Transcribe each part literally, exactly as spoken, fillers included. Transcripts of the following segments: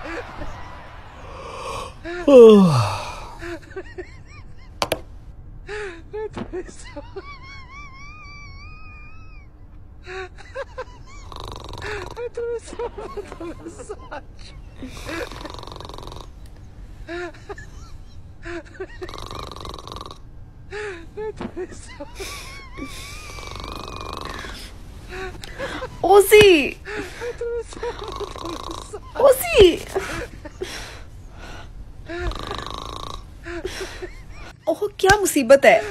ओसी ओसी ओह क्या मुसीबत है।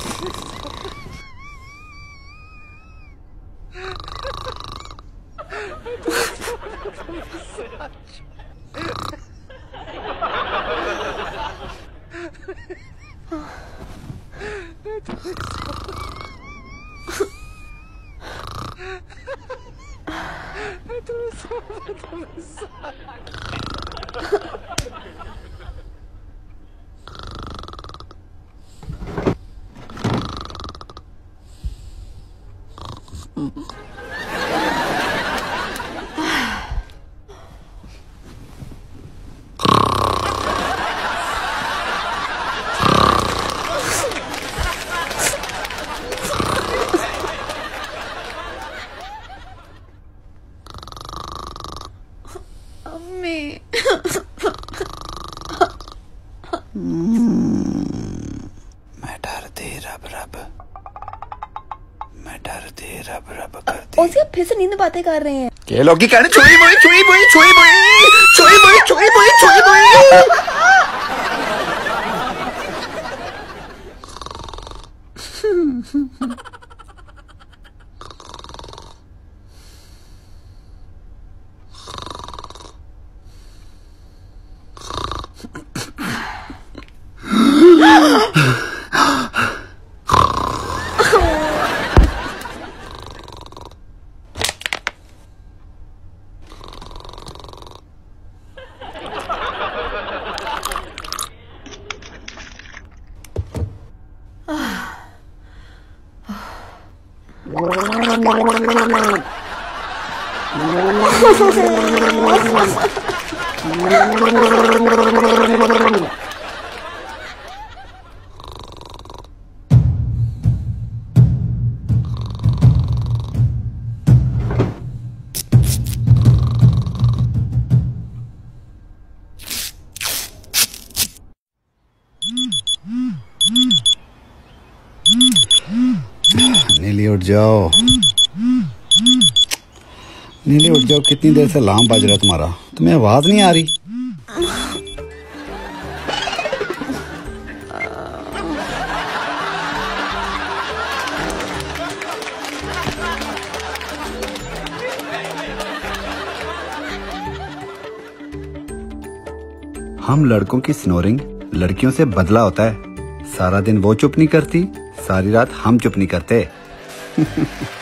मैं डरती रब रब मैं डरती रब रब करती। ओसी आप फिर से नींद में बातें कर रहे हैं। के लोग की कहने छुई मुई छुई मुई छुई मुई छुई मुई छुई मुई छुई मुई। नीली उठ जाओ, नीली उठ जाओ। कितनी देर से अलार्म बज रहा है तुम्हारा, तुम्हें आवाज नहीं आ रही? हम लड़कों की स्नोरिंग लड़कियों से बदला होता है। सारा दिन वो चुप नहीं करती, सारी रात हम चुप नहीं करते।